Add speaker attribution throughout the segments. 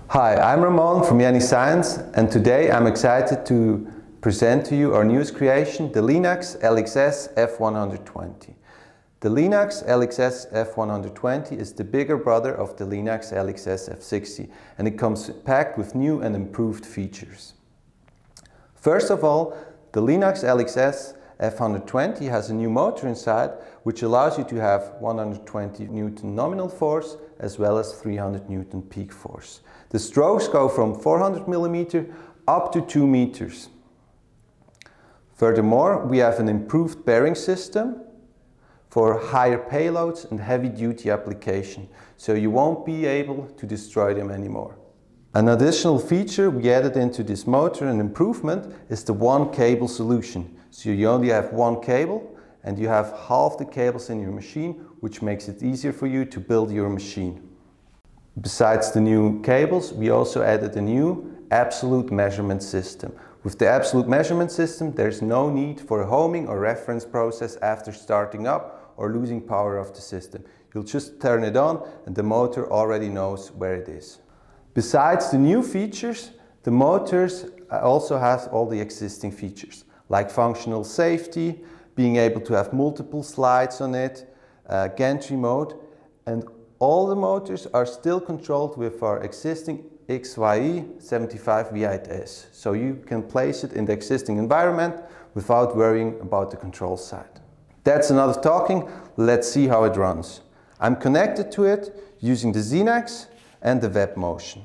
Speaker 1: Hi, I'm Ramon from Yanni Science, and today I'm excited to present to you our newest creation, the Linax LXS F120. The Linax LXS F120 is the bigger brother of the Linax LXS F60, and it comes packed with new and improved features. First of all, the Linax LXS F120 has a new motor inside, which allows you to have 120 Newton nominal force as well as 300 Newton peak force. The strokes go from 400 mm up to 2 meters. Furthermore, we have an improved bearing system for higher payloads and heavy-duty application, so you won't be able to destroy them anymore. An additional feature we added into this motor, an improvement, is the one cable solution. So you only have one cable and you have half the cables in your machine, which makes it easier for you to build your machine. Besides the new cables, we also added a new absolute measurement system. With the absolute measurement system, there's no need for a homing or reference process after starting up or losing power of the system. You'll just turn it on and the motor already knows where it is. Besides the new features, the motors also have all the existing features, like functional safety, being able to have multiple slides on it, gantry mode, and all the motors are still controlled with our existing XYE 75V8S. So you can place it in the existing environment without worrying about the control side. That's enough talking, let's see how it runs. I'm connected to it using the Xenax and the WebMotion.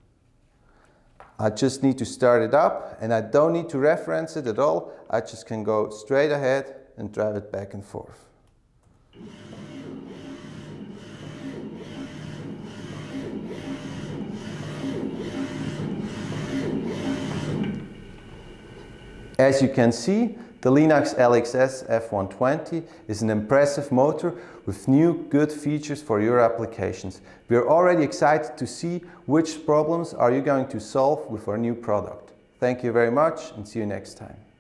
Speaker 1: I just need to start it up and I don't need to reference it at all. I just can go straight ahead and drive it back and forth. As you can see, the Linax LXS F120 is an impressive motor with new good features for your applications. We are already excited to see which problems are you going to solve with our new product. Thank you very much and see you next time.